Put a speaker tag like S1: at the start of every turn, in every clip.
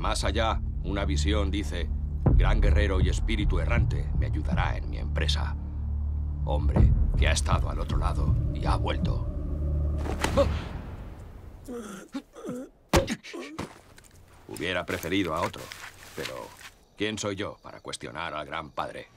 S1: Más allá, una visión dice: gran guerrero y espíritu errante me ayudará en mi empresa. Hombre que ha estado al otro lado y ha vuelto. Hubiera preferido a otro, pero ¿quién soy yo para cuestionar al gran padre?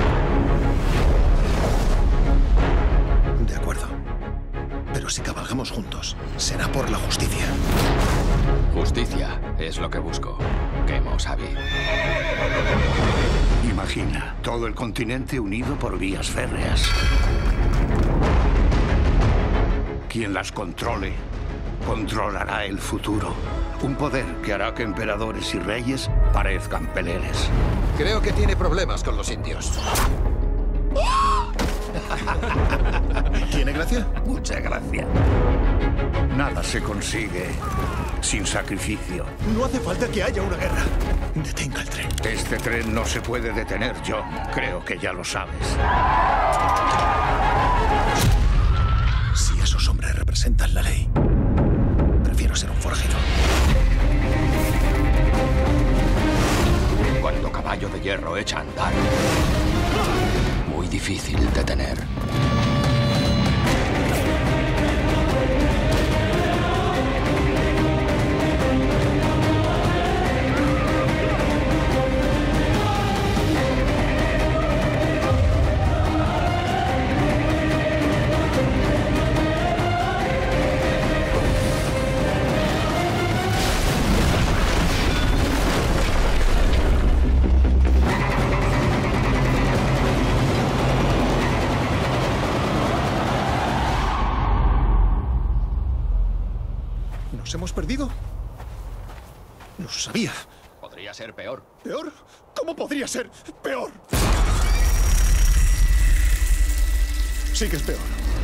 S2: De acuerdo. Pero si cabalgamos juntos, será por la justicia.
S1: Justicia es lo que busco. Kemo Sabi.
S3: Imagina, todo el continente unido por vías férreas. Quien las controle, controlará el futuro. Un poder que hará que emperadores y reyes parezcan peleles.
S4: Creo que tiene problemas con los indios.
S2: ¿Tiene gracia?
S3: Mucha gracia. Nada se consigue sin sacrificio.
S2: No hace falta que haya una guerra. Detenga el tren.
S3: Este tren no se puede detener, John. Creo que ya lo sabes.
S2: Si esos hombres representan la ley, prefiero ser un forajido.
S1: Cuando caballo de hierro echa a andar, muy difícil detener.
S2: ¿Nos hemos perdido? Lo sabía.
S1: Podría ser peor.
S2: ¿Peor? ¿Cómo podría ser peor? Sí que es peor.